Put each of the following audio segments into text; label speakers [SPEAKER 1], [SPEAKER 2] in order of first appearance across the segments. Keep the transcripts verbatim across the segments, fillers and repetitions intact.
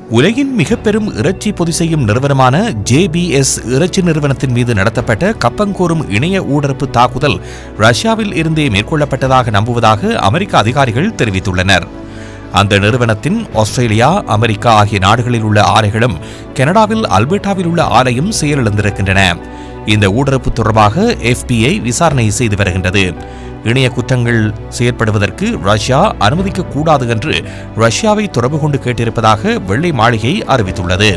[SPEAKER 1] உலகின் மிக பெரும் இறைச்சி பொதி செய்யும் நிறுவனமான ஜே பி எஸ் இறைச்சி நிறுவனத்தின் மீது நடத்தப்பட்ட கப்பங்கோரும் இணைய ஊடறுப்பு தாக்குதல் ரஷ்யாவில் இருந்தே மேற்கொள்ளப்பட்டதாக நம்புவதாக அமெரிக்க அதிகாரிகள் தெரிவித்துள்ளனர். அந்த நிறுவனத்தின் ஆஸ்திரேலியா, அமெரிக்கா ஆகிய நாடுகளில் உள்ள ஆலைகளும் கனடாவில் அல்பர்டாவில் உள்ள ஆலையும் செயலிழந்திருக்கின்றன. இந்த ஊடறுப்பு தொடர்பாக எஃப் பி ஐ விசாரணை செய்து வருகின்றது. இணைய குற்றங்கள் செயற்படுவதற்கு ரஷ்யா அனுமதிக்க கூடாது என்று ரஷ்யாவை தொடர்பு கொண்டு கேட்டிருப்பதாக வெள்ளை மாளிகை அறிவித்துள்ளது.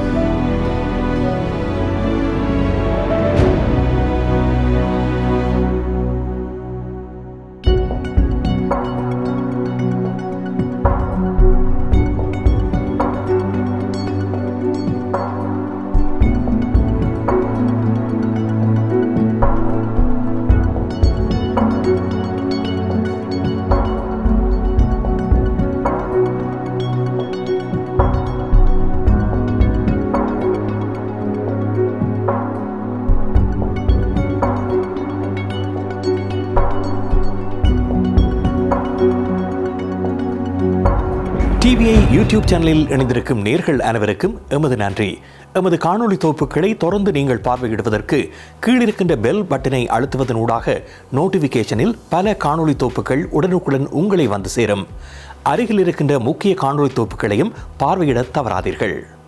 [SPEAKER 1] டிவிஐ யூடியூப் சேனலில் இணைந்திருக்கும் நேர்கள் அனைவருக்கும் எமது நன்றி. எமது காணொலி தொகுப்புகளை தொடர்ந்து நீங்கள் பார்வையிடுவதற்கு கீழிருக்கின்ற பெல் பட்டனை அழுத்துவதனூடாக நோட்டிபிகேஷனில் பல காணொலி தொகுப்புகள் உடனுக்குடன் உங்களை வந்து சேரும். அருகில் இருக்கின்ற முக்கிய காணொலி தொகுப்புகளையும் பார்வையிட தவறாதீர்கள்.